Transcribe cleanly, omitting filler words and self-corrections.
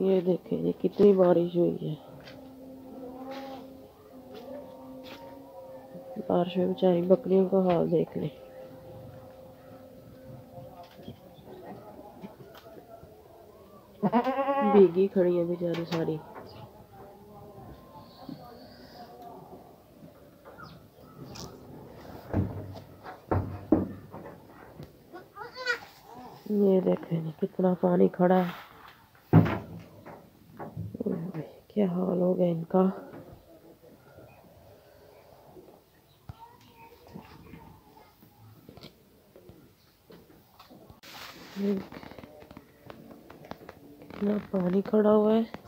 ये देखें ये कितनी बारिश हुई है। बारिश में बेचारी बकरियों का हाल देख लें। भीगी खड़ी है बेचारी सारी। ये देखें कितना पानी खड़ा है। क्या हाल हो गया इनका। कितना पानी खड़ा हुआ है।